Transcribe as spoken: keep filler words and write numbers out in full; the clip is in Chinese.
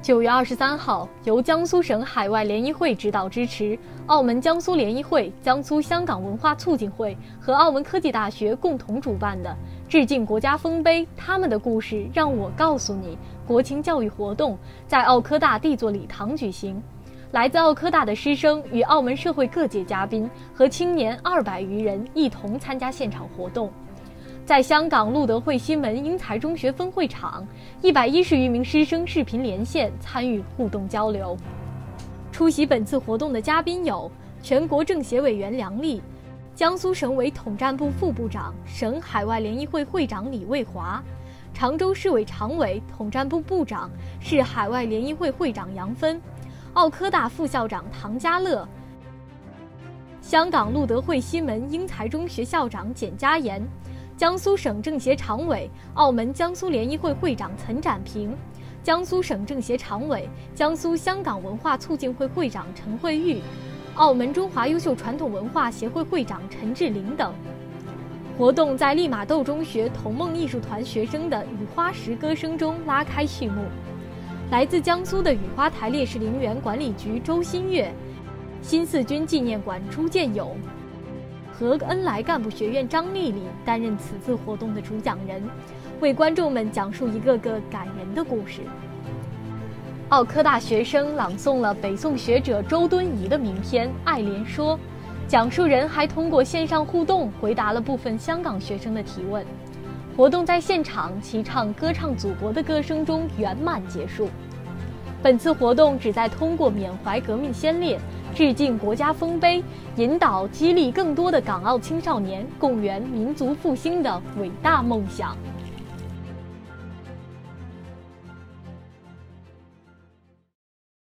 九月二十三号，由江苏省海外联谊会指导支持，澳门江苏联谊会、江苏香港文化促进会和澳门科技大学共同主办的致敬国家丰碑，他们的故事让我告诉你国情教育活动在澳科大 D 座礼堂举行。来自澳科大的师生与澳门社会各界嘉宾和青年二百余人一同参加现场活动。在香港路德会西门英才中学分会场，一百一十余名师生视频连线参与互动交流。出席本次活动的嘉宾有全国政协委员梁丽、江苏省委统战部副部长、省海外联谊会会长李卫华、常州市委常委、统战部部长、市海外联谊会会长杨芬、澳科大副校长唐家乐、香港路德会西门英才中学校长简家言、江苏省政协常委、澳门江苏联谊会会长岑展平、江苏省政协常委、江苏香港文化促进会会长陈慧玉、澳门中华优秀传统文化协会会长陈志林等。活动在利玛窦中学童梦艺术团学生的雨花石歌声中拉开序幕。来自江苏的雨花台烈士陵园管理局周新月、新四军纪念馆朱建勇和恩来干部学院张丽丽担任此次活动的主讲人，为观众们讲述一个个感人的故事。澳科大学生朗诵了北宋学者周敦颐的名篇《爱莲说》，讲述人还通过线上互动回答了部分香港学生的提问。活动在现场齐唱歌唱祖国的歌声中圆满结束。本次活动旨在通过缅怀革命先烈、致敬国家丰碑，引导激励更多的港澳青少年共圆民族复兴的伟大梦想。